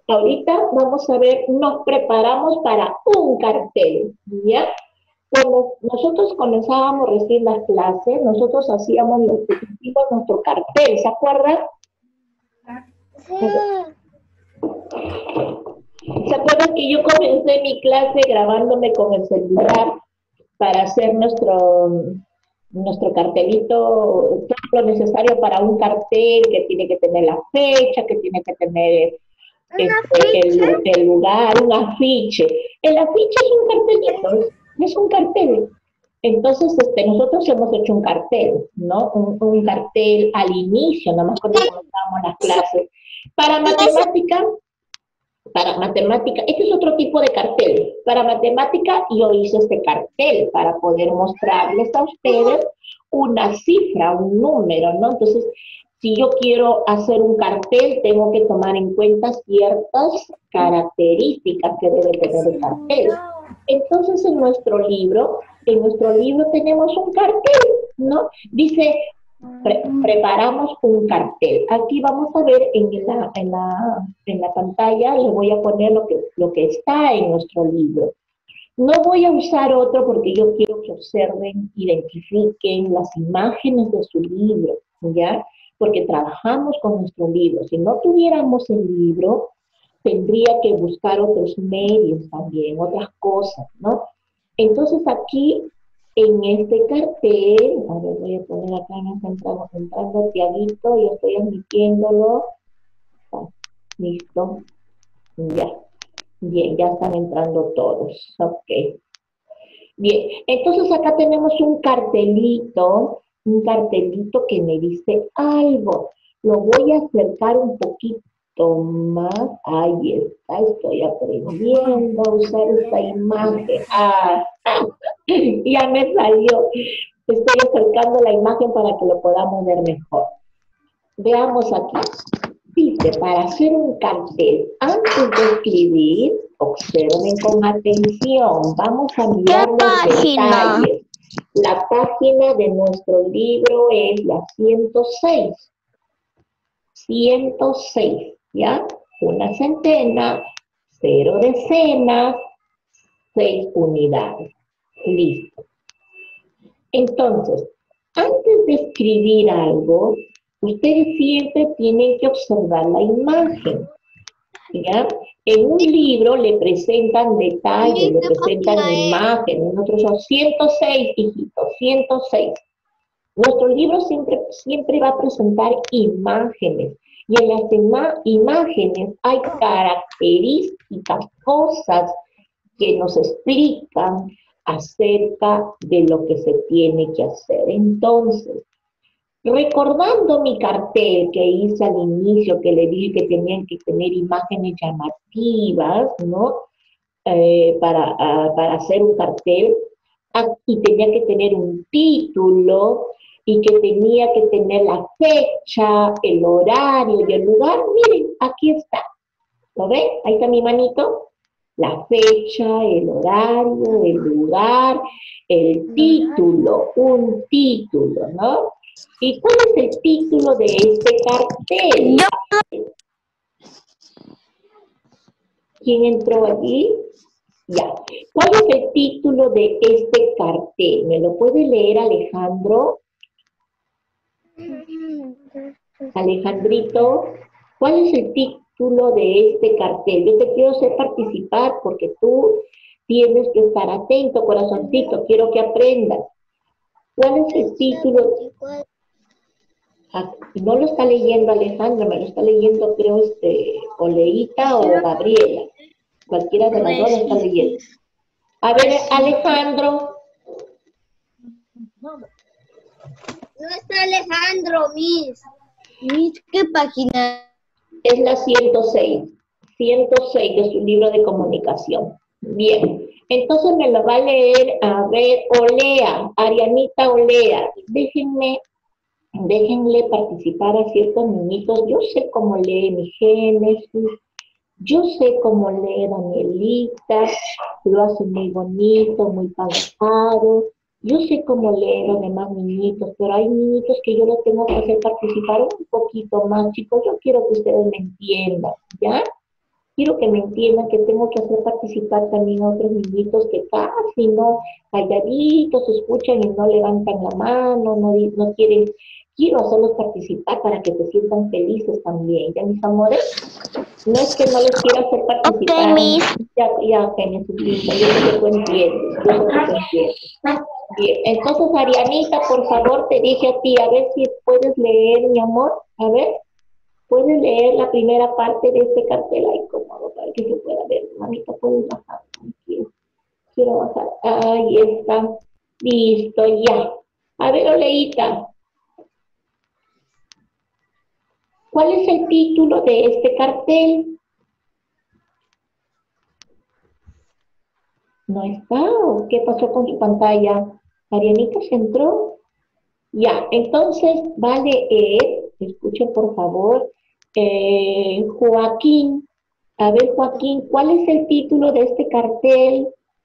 Ahorita vamos a ver, nos preparamos para un cartel, ¿ya? Cuando nosotros comenzábamos recién las clases, nosotros hacíamos nuestro cartel, ¿se acuerdan? Sí. ¿Se acuerdan que yo comencé mi clase grabándome con el celular para hacer nuestro cartelito, todo lo necesario para un cartel que tiene que tener la fecha, que tiene que tener el lugar, un afiche? El afiche es un cartelito, es un cartel. Entonces, nosotros hemos hecho un cartel, ¿no? Un cartel al inicio, nada más cuando comenzábamos las clases. Para matemática, este es otro tipo de cartel. Para matemática yo hice este cartel para poder mostrarles a ustedes una cifra, un número, ¿no? Entonces, si yo quiero hacer un cartel, tengo que tomar en cuenta ciertas características que debe tener el cartel. Entonces, en nuestro libro tenemos un cartel, ¿no? Dice, preparamos un cartel. Aquí vamos a ver en la pantalla, les voy a poner lo que está en nuestro libro. No voy a usar otro porque yo quiero que observen, identifiquen las imágenes de su libro, ¿ya? Porque trabajamos con nuestro libro. Si no tuviéramos el libro, tendría que buscar otros medios también, otras cosas, ¿no? Entonces aquí, en este cartel, a ver, voy a poner acá, entrando Tiaguito, yo estoy admitiéndolo. Ah, listo, ya. Bien, ya están entrando todos, ok. Bien, entonces acá tenemos un cartelito que me dice algo. Lo voy a acercar un poquito más. Ahí está, estoy aprendiendo a usar esta imagen. Ya me salió. Estoy acercando la imagen para que lo podamos ver mejor. Veamos aquí. Dice, para hacer un cartel, antes de escribir, observen con atención. Vamos a mirar los detalles. La página de nuestro libro es la 106. 106, ¿ya? Una centena, 0 decenas, 6 unidades. Listo. Entonces, antes de escribir algo, ustedes siempre tienen que observar la imagen, ¿ya? En un libro le presentan detalles, le presentan imágenes. Nosotros son 106, hijitos, 106. Nuestro libro siempre va a presentar imágenes. Y en las imágenes hay características, cosas que nos explican acerca de lo que se tiene que hacer. Entonces, recordando mi cartel que hice al inicio, que le dije que tenían que tener imágenes llamativas, ¿no? Para hacer un cartel, y tenía que tener un título, y que tenía que tener la fecha, el horario y el lugar. Miren, aquí está. ¿Lo ven? Ahí está mi manito. La fecha, el horario, el lugar, el título, un título, ¿no? ¿Y cuál es el título de este cartel? ¿Quién entró allí? Ya. ¿Cuál es el título de este cartel? ¿Me lo puede leer Alejandro? Alejandrito, ¿cuál es el título de este cartel? Yo te quiero hacer participar porque tú tienes que estar atento, corazoncito, quiero que aprendas. ¿Cuál es el título? No lo está leyendo Alejandro, me lo está leyendo creo Oleita o Gabriela. Cualquiera de las dos lo está leyendo. A ver, Alejandro. No está Alejandro, Miss. Miss, ¿qué página? Es la 106. 106 de su libro de comunicación. Bien. Entonces me lo va a leer, a ver, Olea, Arianita Olea. Déjenle participar a ciertos niñitos. Yo sé cómo lee mi Génesis. Yo sé cómo lee Danielita. Lo hace muy bonito, muy pausado. Yo sé cómo leen los demás niñitos, pero hay niñitos que yo los tengo que hacer participar un poquito más, chicos. Yo quiero que ustedes me entiendan, ¿ya? Quiero que me entiendan que tengo que hacer participar también a otros niñitos que casi no, calladitos, escuchan y no levantan la mano, no quieren. Quiero hacerlos participar para que se sientan felices también, ¿ya, mis amores? No es que no les quiera hacer Ok, participar. Miss. Ya, Kenia, su linda, yo sé que tú entiendes, yo sé que tú entiendes. Bien, entonces, Arianita, por favor, te dije a ti, a ver si puedes leer, mi amor, a ver. Puedes leer la primera parte de este cartel ahí cómodo para que se pueda ver. Mamita, puedes bajar. Tranquilo. Quiero bajar. Ahí está. Listo, ya. A ver, Oleita, ¿cuál es el título de este cartel? ¿No está? ¿O qué pasó con su pantalla? ¿Arianita se entró? Ya, entonces va a leer, escuchen por favor, Joaquín. A ver, Joaquín, ¿cuál es el título de este cartel?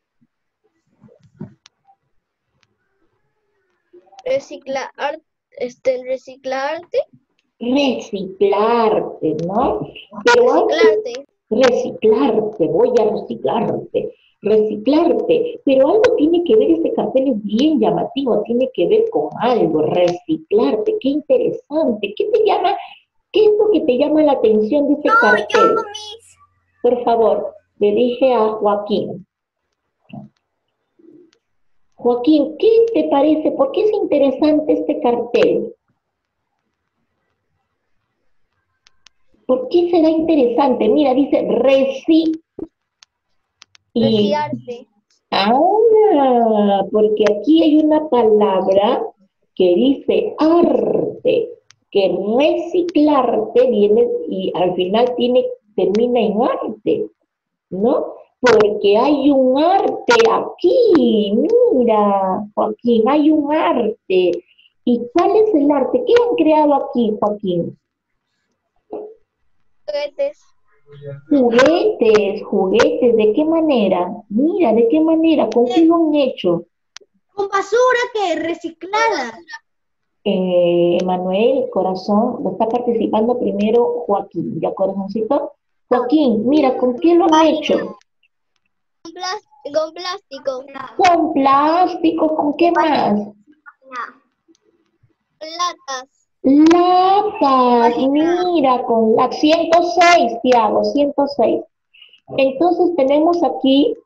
Reciclarte. Reciclarte, ¿no? Pero antes, reciclarte, voy a reciclarte, pero algo tiene que ver, este cartel es bien llamativo, tiene que ver con algo, reciclarte, qué interesante, ¿qué te llama, qué es lo que te llama la atención de este cartel? Miss. Por favor, le dije a Joaquín. Joaquín, ¿qué te parece? ¿Por qué es interesante este cartel? ¿Por qué será interesante? Mira, dice y Reciarte. porque aquí hay una palabra que dice arte, que reciclarte viene y al final termina en arte, ¿no? Porque hay un arte aquí, mira, Joaquín, hay un arte. ¿Y cuál es el arte? ¿Qué han creado aquí, Joaquín? Juguetes. Juguetes, ¿de qué manera? Mira, ¿de qué manera? ¿Con qué lo han hecho? Con basura que reciclada. Emanuel, corazón, lo está participando primero Joaquín, ¿ya, corazoncito? Joaquín, mira, ¿con qué lo han hecho? Con plástico. Con plástico, ¿con qué más? Latas. Latas, mira, con la 106, Tiago, 106. Entonces tenemos aquí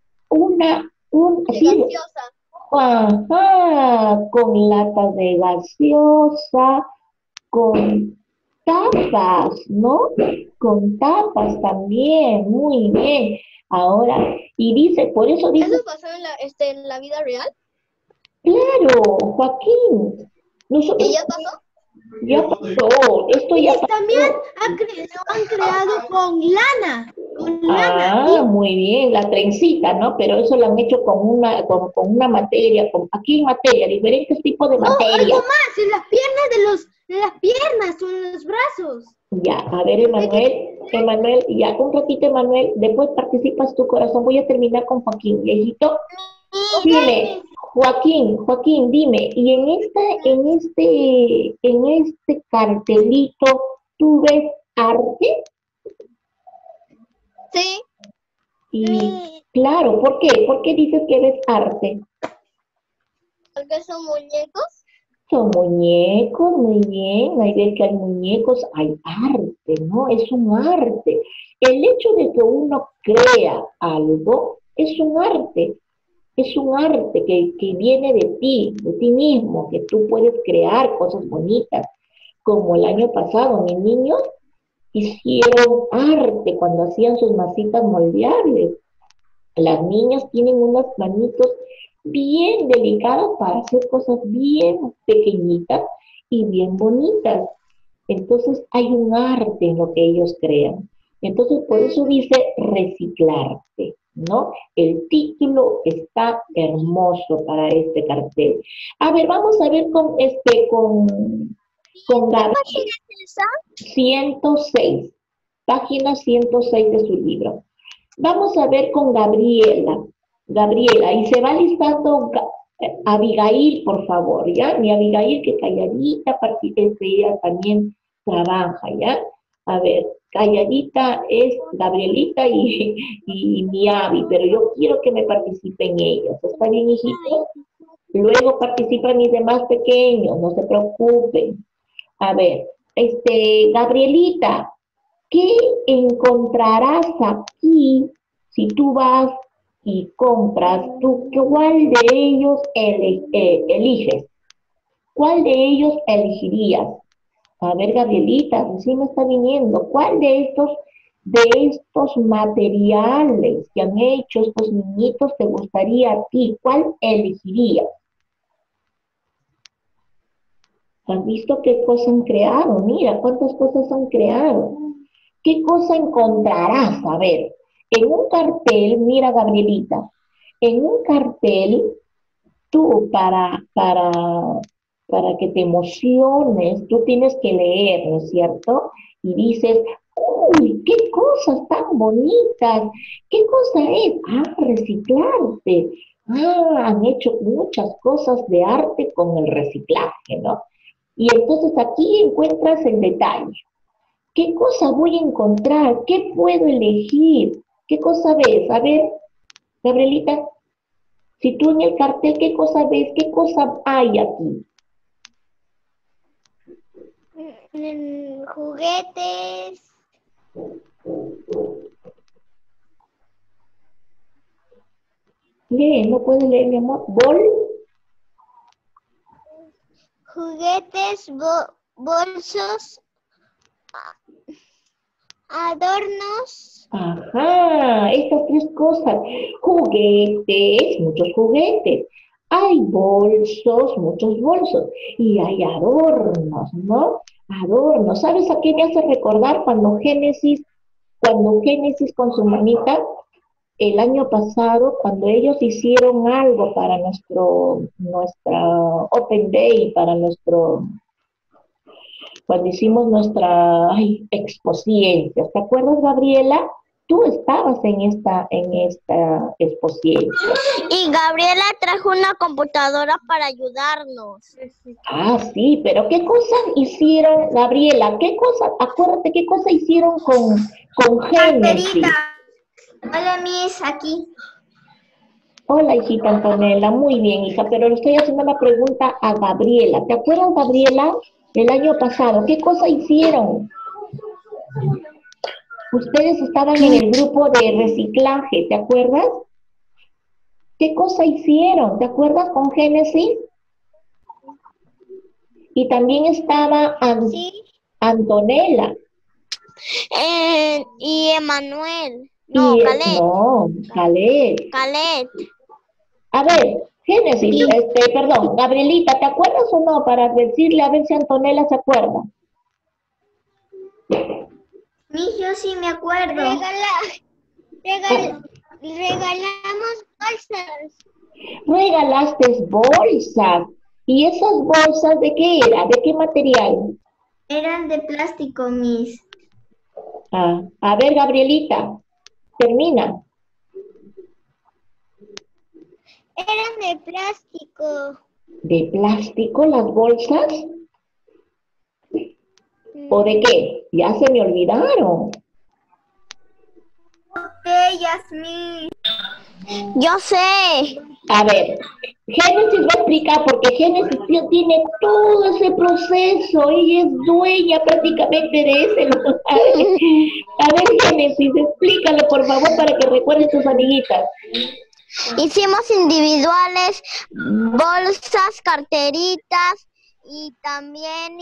sí, Gaseosa. ajá, con latas de gaseosa, con tapas, ¿no? Con tapas también, muy bien. Ahora, y dice, por eso dice, ¿Eso pasó en la vida real? claro, Joaquín, nosotros ¿Y ya pasó? ya pasó, esto ya pasó. También lo han creado con lana. Muy bien, la trencita, ¿no? Pero eso lo han hecho con una materia, aquí hay materia, diferentes tipos de materia. Más, en las piernas las piernas o en los brazos. Ya, a ver, Emanuel, ya, un ratito, Emanuel, después participas tu corazón, voy a terminar con Joaquín, viejito. Dime, Joaquín, dime, y en este cartelito, ¿tú ves arte? Sí. Y claro, ¿por qué? ¿Por qué dices que ves arte? Porque son muñecos. Son muñecos, muy bien, hay ver que hay muñecos, hay arte, ¿no? Es un arte. El hecho de que uno crea algo es un arte que viene de ti mismo, que tú puedes crear cosas bonitas. Como el año pasado, mis niños hicieron arte cuando hacían sus masitas moldeables. Las niñas tienen unas manitos bien delicadas para hacer cosas bien pequeñitas y bien bonitas. Entonces hay un arte en lo que ellos crean. Entonces por eso dice reciclarte, ¿no? El título está hermoso para este cartel. A ver, vamos a ver con Gabriel. 106, página 106 de su libro. Vamos a ver con Gabriela, y se va listando Abigail, por favor, ¿ya? Mi Abigail, que calladita, ella también trabaja, ¿ya? A ver, calladita es Gabrielita y mi Abby, pero yo quiero que me participen ellos. ¿Está bien, hijitos? Luego participan mis demás pequeños, no se preocupen. A ver, Gabrielita, ¿qué encontrarás aquí si tú vas y compras? ¿Tú cuál de ellos eliges? ¿Cuál de ellos elegirías? A ver, Gabrielita, recién me está viniendo. ¿Cuál de estos materiales que han hecho estos niñitos te gustaría a ti? ¿Cuál elegirías? ¿Han visto qué cosas han creado? Mira, cuántas cosas han creado. ¿Qué cosa encontrarás? A ver, en un cartel, mira, Gabrielita, en un cartel, tú para que te emociones, tú tienes que leer, ¿no es cierto? Y dices, uy, qué cosas tan bonitas, qué cosa es, reciclarte. Han hecho muchas cosas de arte con el reciclaje, ¿no? Y entonces aquí encuentras el detalle. ¿Qué cosa voy a encontrar? ¿Qué puedo elegir? ¿Qué cosa ves? A ver, Gabrielita, si tú en el cartel, ¿qué cosa ves? ¿Qué cosa hay aquí? Juguetes. Lee, no puedes leer, mi amor. Juguetes, bolsos, adornos. Ajá, estas tres cosas. Juguetes, muchos juguetes. Hay bolsos, muchos bolsos. Y hay adornos, ¿no? Adornos. ¿Sabes a qué me hace recordar cuando Génesis con su manita, el año pasado, cuando ellos hicieron algo para nuestra Open Day, cuando hicimos nuestra exposiencia? ¿Te acuerdas, Gabriela? Tú estabas en esta exposiencia. Y Gabriela trajo una computadora para ayudarnos. Sí, pero ¿qué cosas hicieron, Gabriela? Acuérdate, qué cosa hicieron con Génesis? Hola, Miss, aquí. Hola, hijita Antonella, muy bien, hija, pero le estoy haciendo la pregunta a Gabriela. ¿Te acuerdas, Gabriela, el año pasado? ¿Qué cosa hicieron? Ustedes estaban en el grupo de reciclaje, ¿te acuerdas? ¿Qué cosa hicieron? ¿Te acuerdas con Génesis? Y también estaba Sí. Antonella. Y Emanuel. No, Caleb. No, Caleb. Caleb. A ver, Génesis, perdón, Gabrielita, ¿te acuerdas o no? Para decirle a ver si Antonella se acuerda. Yo sí me acuerdo. Regalamos bolsas. Regalaste bolsas. ¿Y esas bolsas de qué era? ¿De qué material? Eran de plástico, Miss. A ver, Gabrielita, termina. Eran de plástico. ¿De plástico las bolsas? ¿O de qué? Ya se me olvidaron. Yasmín. Yo sé. A ver, Génesis va a explicar porque Génesis tiene todo ese proceso. Ella es dueña prácticamente de ese lugar. A ver, Génesis, explícale por favor para que recuerden tus amiguitas. Hicimos individuales, bolsas, carteritas y también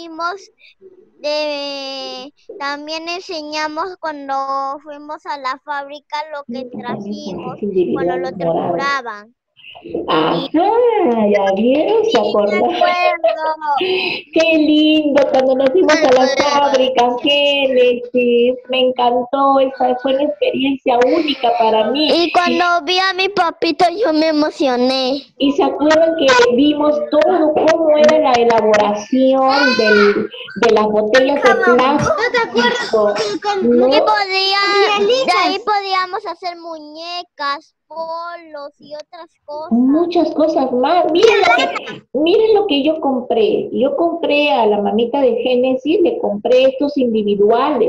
también enseñamos cuando fuimos a la fábrica lo que trajimos cuando lo trituraban. Ajá, ya vieron, se acordaron. Qué lindo cuando nos fuimos a la fábrica, Génesis. Me encantó, esa fue una experiencia única para mí. Y cuando vi a mi papito yo me emocioné. Y se acuerdan que vimos todo cómo era la elaboración de las botellas de plástico. ¿No te acuerdas? ¿No? De ahí podíamos hacer muñecas, polos y otras cosas. Muchas cosas más. Miren lo que yo compré. Yo compré a la mamita de Génesis, le compré estos individuales.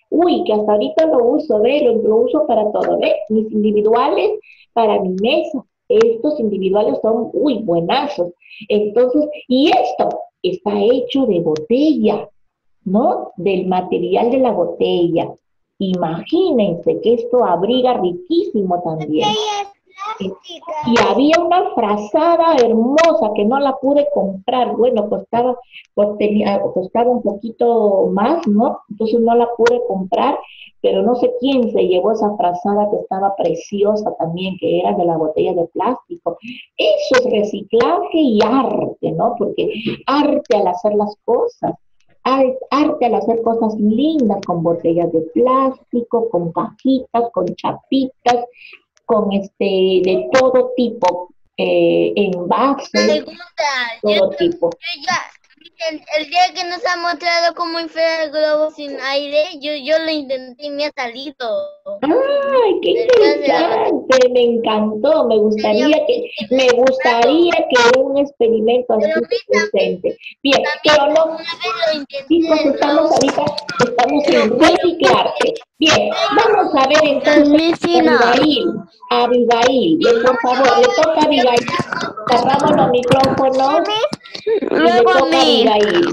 Uy, que hasta ahorita lo uso, ve, lo uso para todo, ve, mis individuales para mi mesa. Estos individuales son, uy, buenazos. Entonces, y esto está hecho de botella, ¿no? Del material de la botella. Imagínense que esto abriga riquísimo también. Y había una frazada hermosa que no la pude comprar. Bueno, costaba un poquito más, ¿no? Entonces no la pude comprar, pero no sé quién se llevó esa frazada que estaba preciosa también, que era de la botella de plástico. Eso es reciclaje y arte, ¿no? Porque arte al hacer las cosas. Arte al hacer cosas lindas con botellas de plástico, con cajitas, con chapitas, con de todo tipo, envases, Pregunta, todo tipo. yo ya, el día que nos ha mostrado cómo inflar el globo sin aire, yo lo intenté y me ha salido. ¡Ay, qué interesante! Me encantó. Me gustaría que un experimento así se presente. Bien, pero no, chicos, estamos en reciclarte. Bien, vamos a ver entonces, Abigail, por favor, le toca a Abigail. Cerramos los micrófonos y le toca a Abigail.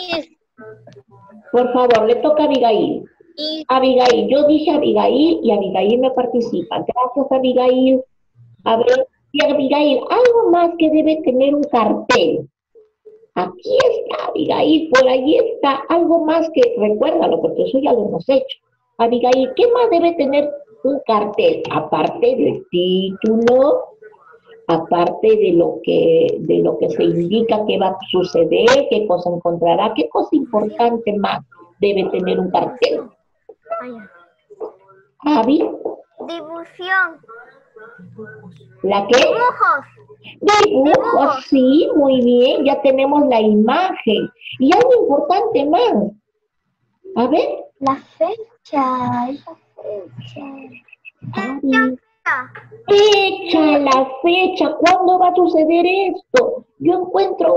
Por favor, le toca a Abigail. Abigail, yo dije Abigail y Abigail me participa. Gracias, Abigail. A ver, y Abigail, algo más que debe tener un cartel. Aquí está, Abigail, por ahí está. Algo más que, recuérdalo, porque eso ya lo hemos hecho. Abigail, ¿qué más debe tener un cartel? Aparte del título, aparte de lo que se indica que va a suceder, qué cosa encontrará, qué cosa importante más debe tener un cartel. Avi. Difusión. ¿La qué? Dibujos, sí, muy bien, ya tenemos la imagen. Y algo importante más. A ver. La fecha. La fecha, ¿cuándo va a suceder esto? Yo encuentro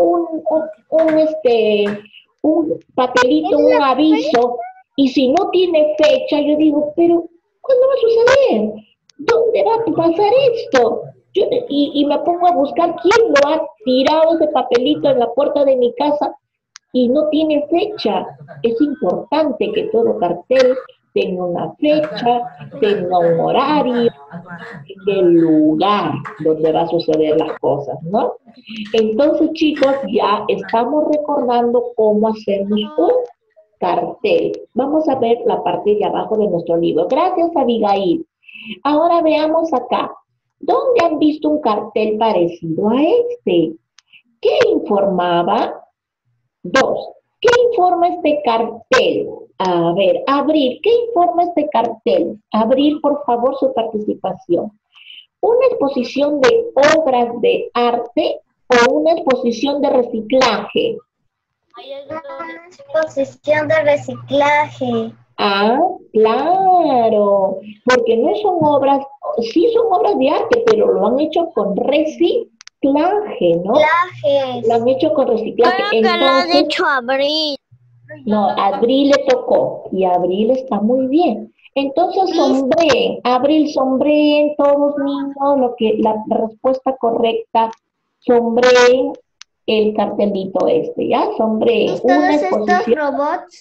un papelito, un aviso, y si no tiene fecha, yo digo, pero ¿cuándo va a suceder? ¿Dónde va a pasar esto? Y me pongo a buscar quién lo ha tirado ese papelito en la puerta de mi casa y no tiene fecha. Es importante que todo cartel tenga una fecha, tenga un horario, tenga el lugar donde va a suceder las cosas, ¿no? Entonces, chicos, ya estamos recordando cómo hacemos un cartel. Vamos a ver la parte de abajo de nuestro libro. Gracias, Abigail. Ahora veamos acá. ¿Dónde han visto un cartel parecido a este? ¿Qué informaba? 2. ¿Qué informa este cartel? A ver, Abril, ¿qué informa este cartel? Abril, por favor, su participación. ¿Una exposición de obras de arte o una exposición de reciclaje? Una exposición de reciclaje. Ah, claro, porque no son obras, sí son obras de arte, pero lo han hecho con reciclaje, ¿no? Lo han hecho con reciclaje. Creo que lo ha dicho Abril. No, Abril le tocó y Abril está muy bien. Entonces sombreen, Abril, sombreen todos niños, la respuesta correcta, sombreen el cartelito ¿ya? Sombreen. Todos estos robots.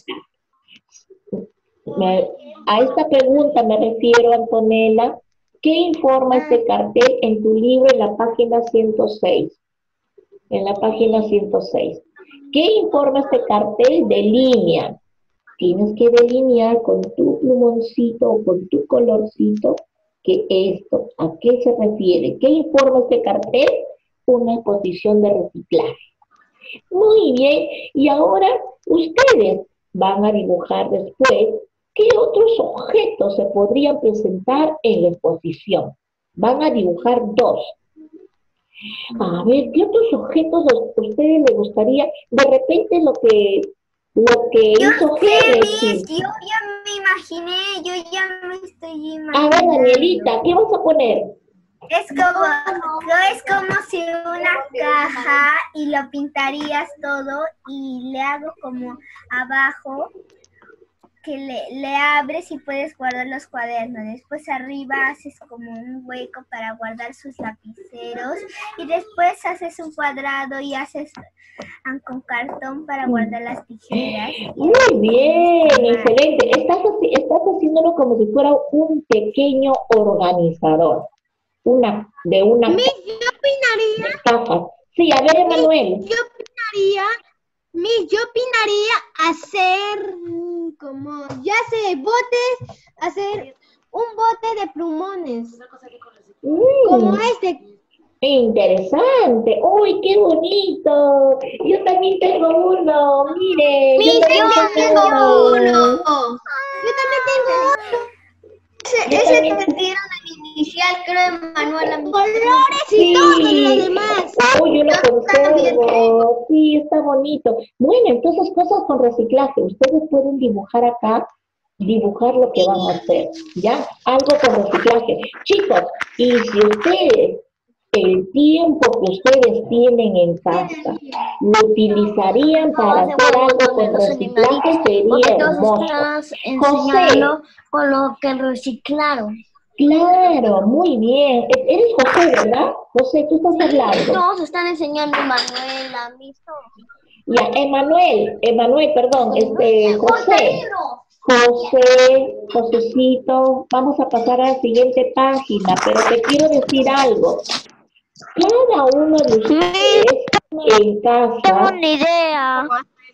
A esta pregunta me refiero, Antonella. ¿Qué informa este cartel en tu libro en la página 106? En la página 106. ¿Qué informa este cartel? Delinea. Tienes que delinear con tu plumoncito o con tu colorcito que esto, ¿a qué se refiere? ¿Qué informa este cartel? Una exposición de reciclaje. Muy bien, y ahora ustedes van a dibujar después qué otros objetos se podrían presentar en la exposición. Van a dibujar 2. A ver, ¿qué otros objetos a ustedes les gustaría? De repente lo que hizo Génesis. Yo ya me imaginé, yo ya me estoy imaginando. A ver, Danielita, ¿qué vas a poner? Es como si una caja y lo pintarías todo y le hago como abajo que le abres y puedes guardar los cuadernos. Después arriba haces como un hueco para guardar sus lapiceros y después haces un cuadrado y haces con cartón para guardar las tijeras. Muy bien, excelente. Estás haciéndolo como si fuera un pequeño organizador. Una Miss, yo opinaría. caja. Sí, a ver, Emanuel. Yo opinaría hacer como, ya sé, botes, hacer un bote de plumones. Como este. Interesante. ¡Uy, qué bonito! Yo también tengo uno. Mire. Miss, yo también tengo uno. Yo también tengo uno. Ese te metieron al inicial, creo, Manuela. Colores y todo lo demás. Oh, yo lo conservo. Sí, está bonito. Bueno, entonces cosas con reciclaje. Ustedes pueden dibujar acá, dibujar lo que van a hacer. ¿Ya? Algo con reciclaje. Chicos, y si ustedes, el tiempo que ustedes tienen en casa, lo utilizarían para hacer algo con reciclaje, sería hermoso. José, con lo que reciclaron. claro, muy bien. Eres José, ¿verdad? José, tú estás hablando. Todos están enseñando Manuela, mis Ya, Emanuel, perdón, Josecito, vamos a pasar a la siguiente página, pero te quiero decir algo. Cada uno de ustedes en casa tengo una idea.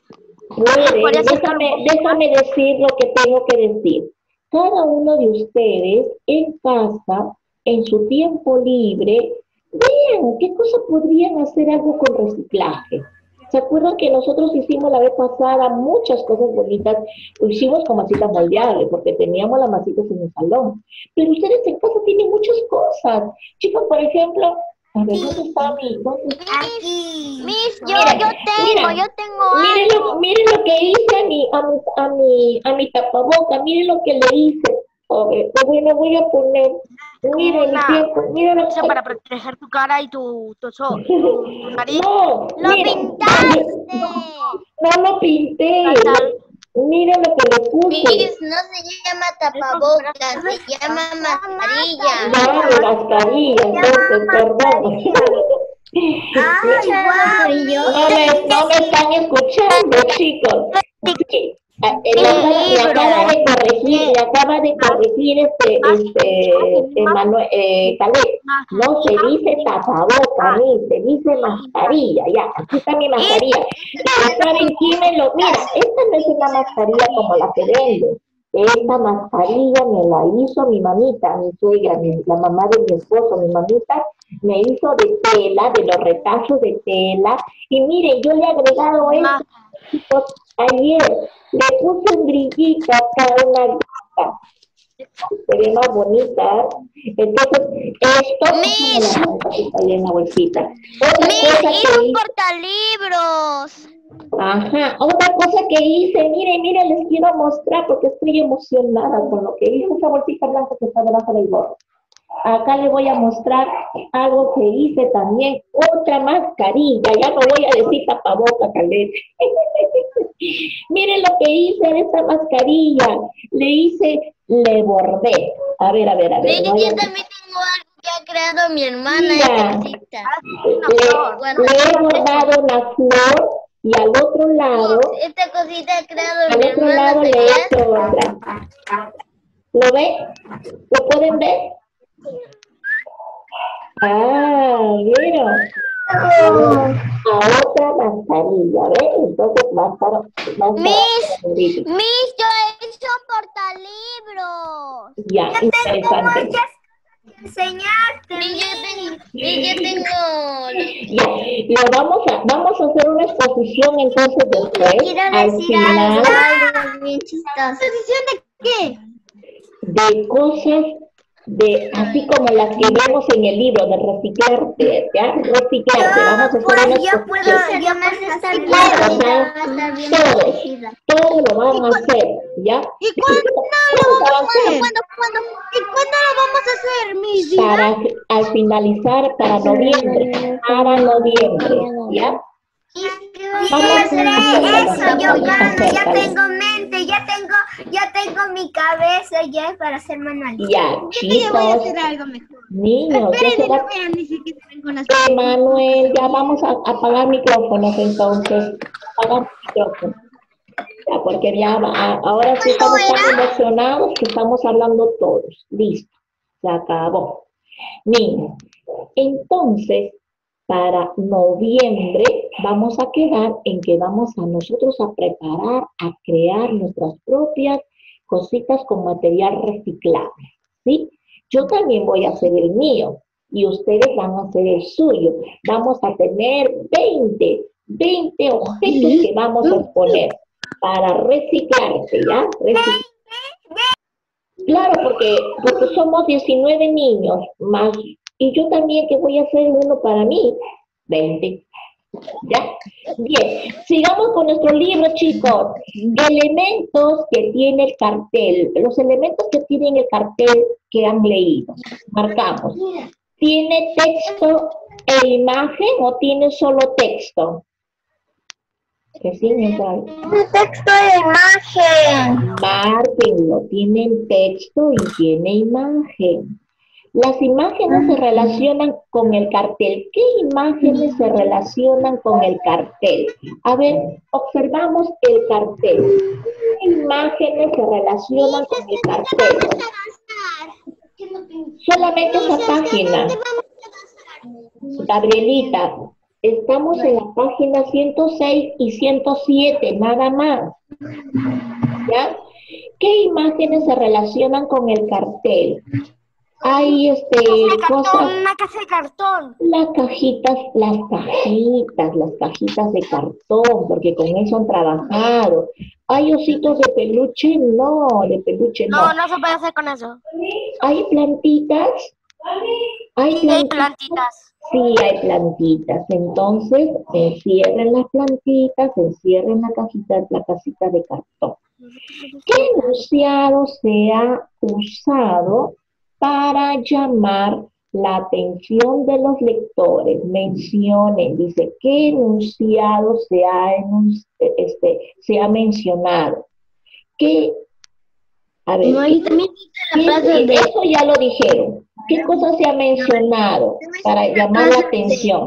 déjame decir lo que tengo que decir. Cada uno de ustedes en casa, en su tiempo libre, vean qué cosa podrían hacer algo con reciclaje. ¿Se acuerdan que nosotros hicimos la vez pasada muchas cosas bonitas? Lo hicimos con masitas moldeables, porque teníamos las masitas en el salón. Pero ustedes en casa tienen muchas cosas. Chicos, por ejemplo, a ver, ¿dónde está mi? Aquí. Miss, yo tengo algo. Miren lo que hice a mi tapaboca, miren lo que le hice. A ver, voy a poner, miren mi tiempo, miren lo que... Para proteger tu cara y tu nariz. No, ¡Lo pintaste! No lo pinté. Miren lo que le puse. Miss, no se llama tapabocas, se llama mascarilla. No, mascarilla, entonces, perdón. No me están escuchando, chicos. Sí. Le acaba de corregir Manuel, Caleb. No se dice tapaboca, ni se dice mascarilla. Ya, aquí está mi mascarilla. ¿Saben quién me lo? Mira, esta no es una mascarilla como la que venden. Esta mascarilla me la hizo mi mamita, mi suegra, la mamá de mi esposo, mi mamita, me hizo de tela, de los retazos de tela. Y miren, yo le he agregado esto, chicos, ayer. Le puse un brillito acá, una gota. Se ve más bonita. Entonces, esto Miss, está en la bolsita. Miss, hice un portalibros. Ajá, otra cosa que hice, miren, les quiero mostrar porque estoy emocionada con lo que hice, esa bolsita blanca que está debajo del gorro. Acá le voy a mostrar algo que hice también, otra mascarilla, ya no voy a decir tapaboca, Caleb. Miren lo que hice en esta mascarilla, le bordé. A ver. Yo también tengo algo que ha creado mi hermana. Le he bordado una flor y al otro lado, esta cosita ha creado mi al otro hermana. lado le he hecho otra. ¿Lo ven? ¿Lo pueden ver? ¿Vieron? A otra mascarilla, ¿ves? Entonces va a estar Miss, yo he hecho portalibros. Ya, interesante. Enseñarte. Yo tengo. Ya, vamos a hacer una exposición entonces después. Al final, Bien chistoso. ¿Exposición de qué? de cosas así como las que vemos en el libro, de reciclarte, ¿ya? Reciclarte, vamos a hacer una exposición. Todo lo van a hacer, ¿ya? ¿Y cuándo lo vamos a hacer? ¿Y cuándo lo vamos a hacer, Miss? Al finalizar, para noviembre, ¿ya? Vamos a hacer eso, yo gano, ya tengo mente. ya tengo mi cabeza ya para hacer manualidades. Ya, Yo voy a chicos, hacer algo mejor. niños, ya Esperen, será... no vean ni siquiera con las Manuel, ya vamos a apagar micrófonos entonces. Apagar micrófonos. Ya, porque ya ahora sí estamos tan emocionados que estamos hablando todos. Listo, se acabó. Niños, entonces, para noviembre vamos a quedar en que vamos a nosotros a preparar, a crear nuestras propias cositas con material reciclable, ¿sí? Yo también voy a hacer el mío y ustedes van a hacer el suyo. Vamos a tener 20 objetos que vamos a exponer para reciclarse, ¿ya? Claro, porque somos 19 niños más, y yo también que voy a hacer uno para mí, 20. ¿Ya? Bien, sigamos con nuestro libro, chicos. Elementos que tiene el cartel, los elementos que tienen el cartel que han leído. Marcamos. ¿Tiene texto e imagen o tiene solo texto? Que sí, Misael. Texto de imagen. Márquenlo, tienen texto y tiene imagen. Las imágenes se relacionan con el cartel. ¿Qué imágenes se relacionan con el cartel? A ver, observamos el cartel. ¿Qué imágenes se relacionan con el cartel? Solamente esa página. Gabrielita, estamos en la página 106 y 107, nada más. ¿Ya? ¿Qué imágenes se relacionan con el cartel? Hay cosas, Una caja de cartón. las cajitas de cartón, porque con eso han trabajado. Hay ositos de peluche, no, de peluche no. No se puede hacer con eso. Hay plantitas, hay Plantitas. sí, hay plantitas. Entonces, encierren las plantitas, encierren la casita de cartón. ¿Qué enunciado se ha usado para llamar la atención de los lectores? Mencionen, dice, ¿qué enunciado se ha mencionado? ¿Qué? A ver, No, y también eso ya lo dijeron. ¿Qué cosa se ha mencionado para llamar la atención?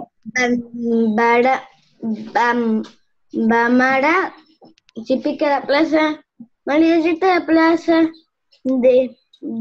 Bamara, si pica la plaza, María la plaza de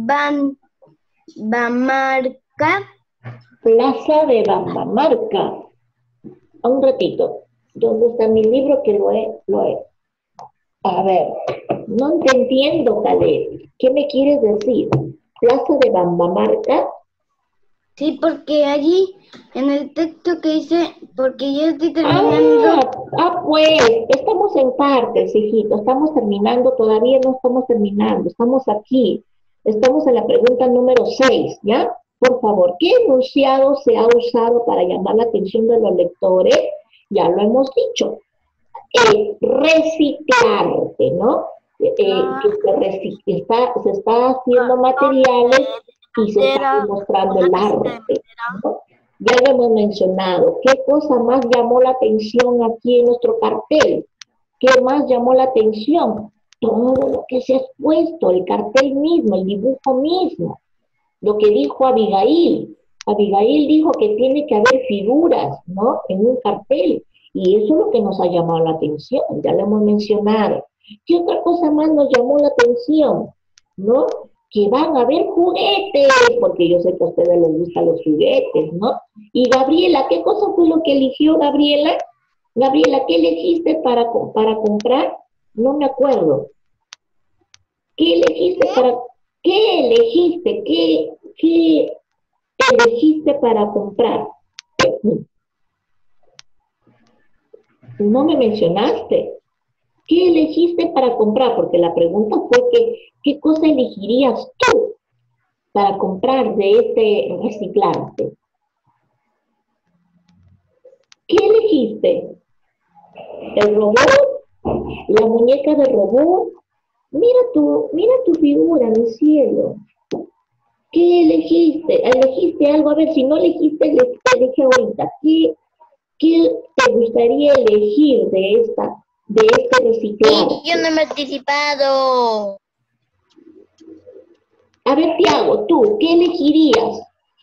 Bambarca. Plaza de Bambarca. Un ratito. ¿Dónde está mi libro que lo he? A ver, no te entiendo, Caleb. ¿Qué me quieres decir? ¿Plaza de Bambarca? Sí, porque allí, en el texto que dice, porque yo estoy terminando. Pues, estamos en partes, hijito. Estamos terminando, todavía no estamos terminando. Estamos aquí. Estamos en la pregunta número 6, ¿ya? Por favor, ¿qué enunciado se ha usado para llamar la atención de los lectores? Ya lo hemos dicho. Reciclarte, ¿no? Que se está haciendo materiales y se está demostrando el arte, ¿no? Ya lo hemos mencionado. ¿Qué cosa más llamó la atención aquí en nuestro cartel? ¿Qué más llamó la atención? Todo lo que se ha expuesto, el cartel mismo, el dibujo mismo. Lo que dijo Abigail. Abigail dijo que tiene que haber figuras, ¿no? En un cartel. Y eso es lo que nos ha llamado la atención, ya lo hemos mencionado. ¿Qué otra cosa más nos llamó la atención? ¿No? Que van a haber juguetes, porque yo sé que a ustedes les gustan los juguetes, ¿no? Y Gabriela, ¿qué cosa fue lo que eligió Gabriela? Gabriela, ¿qué elegiste para comprar? No me acuerdo. ¿Qué elegiste ¿Qué elegiste para comprar? No me mencionaste. ¿Qué elegiste para comprar? Porque la pregunta fue ¿qué cosa elegirías tú para comprar de este reciclante? ¿Qué elegiste? ¿El robot? ¿La muñeca de robot? Mira tu figura, mi cielo. ¿Qué elegiste? ¿Elegiste algo? A ver, si no elegiste, elige ahorita. ¿Qué te gustaría elegir de de este reciclado? Yo no he participado. A ver, Tiago, tú, ¿qué elegirías?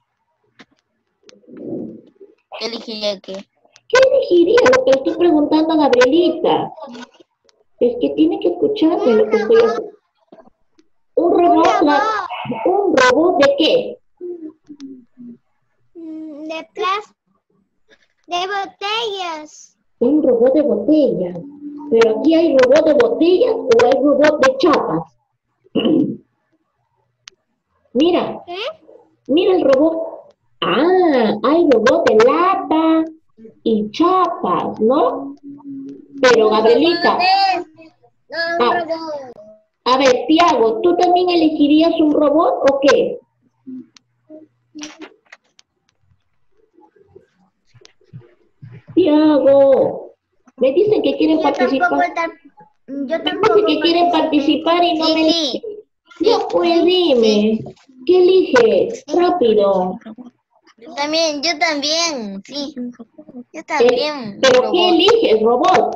¿Qué elegiría qué? ¿Qué elegirías? Lo que le estoy preguntando a Gabrielita. Es que tiene que escucharme lo que estoy haciendo. ¿Un robot de qué? De plástico. De botellas. Un robot de botellas. Pero aquí hay robot de botellas o hay robot de chapas. Mira. ¿Qué? Mira el robot. Ah, hay robot de lata y chapas, ¿no? Pero Gabrielita. A ver, Tiago, ¿tú también elegirías un robot o qué? Tiago, me dicen que quieren participar. Me dicen que quieren participar y no me eligen. Ya pues dime, ¿qué eliges? Rápido. Yo también, sí. Yo también. ¿Pero qué eliges, robot?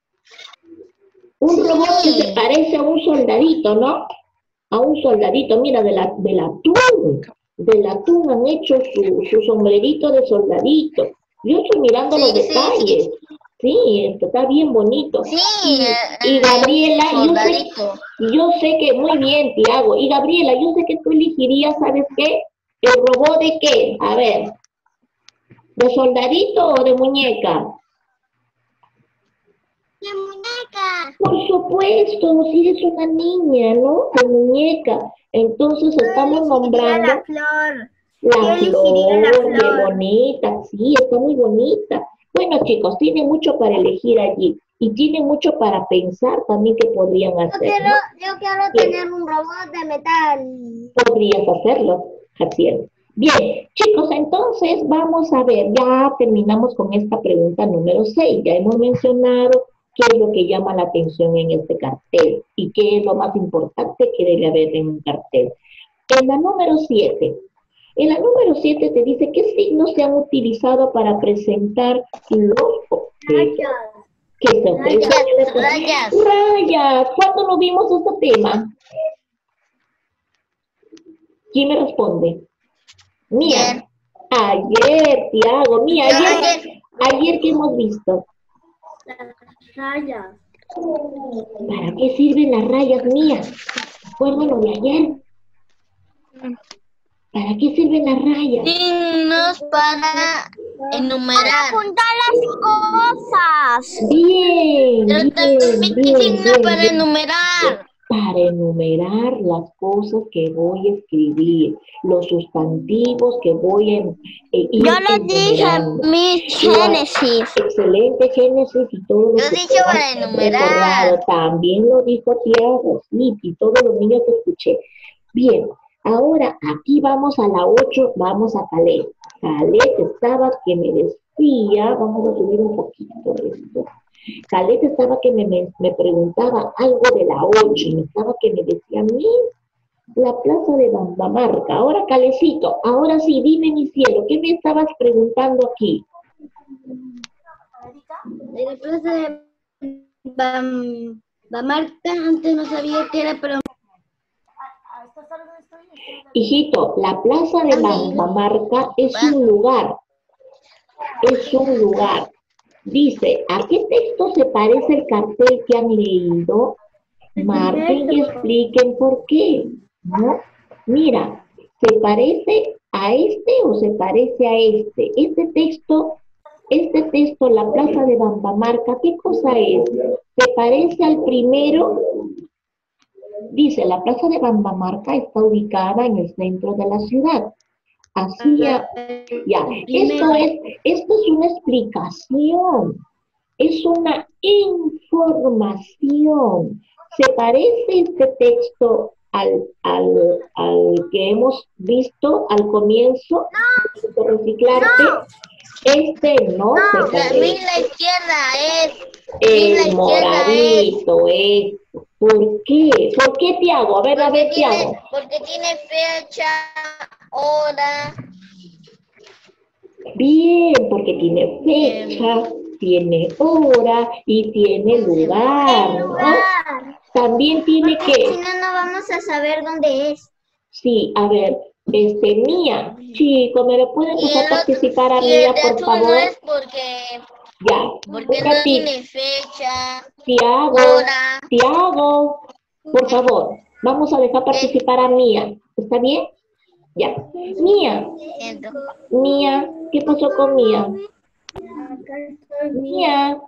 Un robot que se parece a un soldadito, ¿no? A un soldadito, mira, del atún. Del atún han hecho su sombrerito de soldadito. Yo estoy mirando los detalles. Sí, esto está bien bonito. Sí. Y Gabriela, yo sé que, muy bien, Tiago. Y Gabriela, yo sé que tú elegirías, ¿sabes qué? ¿El robot de qué? A ver, ¿de soldadito o de muñeca? De muñeca. Por supuesto, si eres una niña, ¿no? De muñeca. Entonces estamos nombrando La flor. la elegiría la flor, qué flor. bonita, sí, está muy bonita. Bueno, chicos, tiene mucho para elegir allí y tiene mucho para pensar también que podrían hacer, ¿no? Yo quiero Bien. tener un robot de metal. Podrías hacerlo, Jaciel. Bien, chicos, entonces vamos a ver, ya terminamos con esta pregunta número 6. Ya hemos mencionado qué es lo que llama la atención en este cartel y qué es lo más importante que debe haber en un cartel. En la número 7 te dice qué signos se han utilizado para presentar los objetos que se ofrecen. Rayas. Rayas. ¿Cuándo lo vimos este tema? ¿Quién me responde? Mía. Ayer, Tiago. Mía, ayer que hemos visto. Rayas. ¿Para qué sirven las rayas, Mía? Acuérdalo de ayer. ¿Para qué sirven las rayas? Signos para enumerar. Apuntar las cosas. Bien, Pero también signos para bien. enumerar. Para enumerar las cosas que voy a escribir, los sustantivos que voy a ir Yo lo dije enumerando. mi Génesis. Excelente, Génesis, y todo lo Yo que dije te para has enumerar. recordado. También lo dijo Tiago, sí, y todos los niños que escuché. Bien, ahora aquí vamos a la 8, vamos a Caleb. Caleb estaba que me decía, vamos a subir un poquito esto. Caleb estaba que me preguntaba algo de la 8, y estaba que me decía, la plaza de Bambamarca. Ahora, Calecito, ahora sí, dime mi cielo, ¿qué me estabas preguntando aquí? De la plaza de Bambamarca, antes no sabía qué era, pero... Hijito, la plaza de Bambamarca es un lugar. Es un lugar. Dice, ¿a qué texto se parece el cartel que han leído? Marquen y expliquen por qué, ¿no? Mira, ¿se parece a este o se parece a este? Este texto, la plaza de Bambamarca, ¿qué cosa es? ¿Se parece al primero? Dice, la plaza de Bambamarca está ubicada en el centro de la ciudad. Así ya. Esto es una explicación, es una información. ¿Se parece este texto al que hemos visto al comienzo de reciclarte? Este no se La parece. la izquierda es. El moradito, ¿por qué? ¿Por qué, Tiago? A ver, Tiago. Porque tiene fecha, hora. Bien, porque tiene fecha, tiene hora y tiene lugar, ¿no? También tiene Porque que... si no, no vamos a saber dónde es. Sí, a ver, Mía, chico, ¿me lo pueden dejar participar a Y el Mía, de por azul favor? no es porque Ya, no tiene fecha, Tiago, hora. Tiago, por favor, vamos a dejar participar a Mía, ¿está bien? Ya. Mía, ¿qué pasó con Mía? Mía,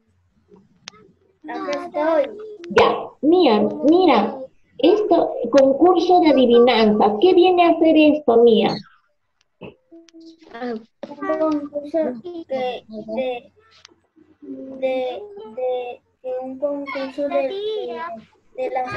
Acá estoy. ya, Mía, mira, esto, concurso de adivinanzas, ¿qué viene a hacer esto, Mía? Un concurso un concurso de las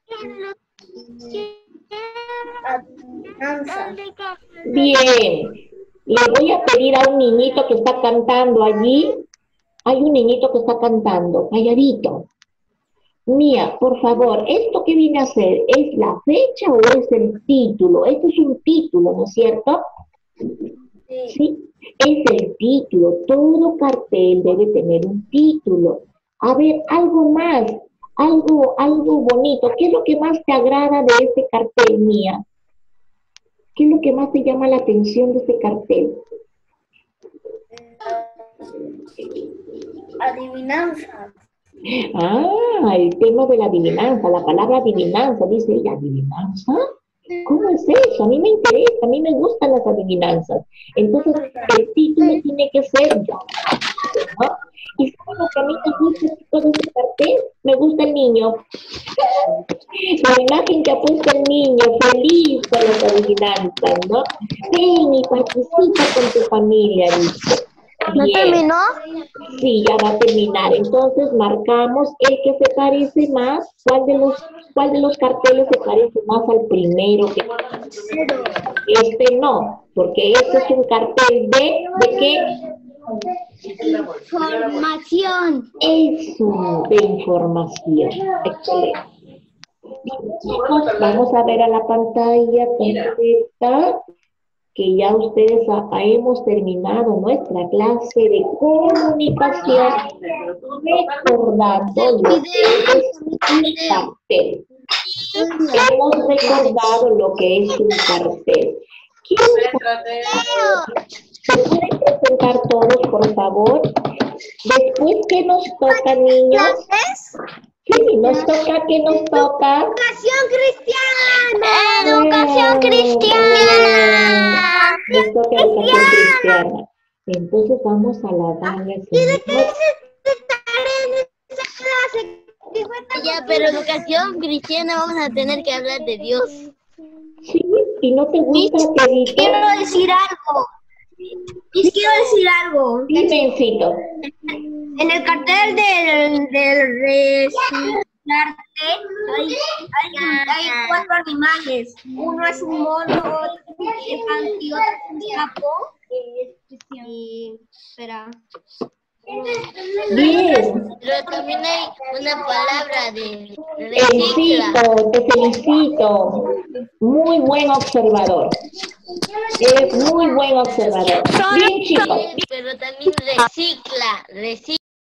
adivinanzas. Bien, le voy a pedir a un niñito que está cantando allí. Hay un niñito que está cantando, calladito. Mía, por favor, ¿esto qué viene a ser? ¿Es la fecha o es el título? Esto es un título, ¿no es cierto? Sí, es el título. Todo cartel debe tener un título. A ver, algo más, algo bonito. ¿Qué es lo que más te agrada de este cartel, Mía? ¿Qué es lo que más te llama la atención de este cartel? Adivinanzas. Ah, el tema de la adivinanza, la palabra adivinanza, dice ella, ¿adivinanza? ¿Cómo es eso? A mí me interesa, a mí me gustan las adivinanzas. Entonces, el título tiene que ser ¿no? Y ¿saben lo que a mí me gusta de este cartel? Me gusta el niño. La imagen que ha puesto el niño, feliz con las adivinanzas, ¿no? Ven y participa con tu familia, dice. ¿No Bien. terminó? Sí, ya va a terminar. Entonces marcamos el que se parece más. ¿Cuál de los carteles se parece más al primero? Este no, porque este es un cartel ¿de qué? Información. Eso, de información. Excelente. Bien, chicos, vamos a ver a la pantalla completa. Que ya ustedes hemos terminado nuestra clase de comunicación recordando lo que es un cartel. Hemos recordado lo que es un cartel. ¿Se pueden presentar todos, por favor? Después, ¿qué nos toca, niños? Sí, nos toca, ¿qué nos toca? Educación cristiana. ¡Educación cristiana! Nos toca educación cristiana. Entonces vamos a alabarle al Señor. Ya, pero educación cristiana vamos a tener que hablar de Dios. Sí, y no te gusta, Pedrito. Quiero decir algo. Quiero decir algo. Dimencito. En el cartel del reciclarte hay 4 animales. Uno es un mono, otro es un elefante y otro es un sapo. Y espera. Bien. Pero también hay una palabra de recicla. Te felicito. Muy buen observador. Eres muy buen observador. Bien, chicos. Pero también recicla.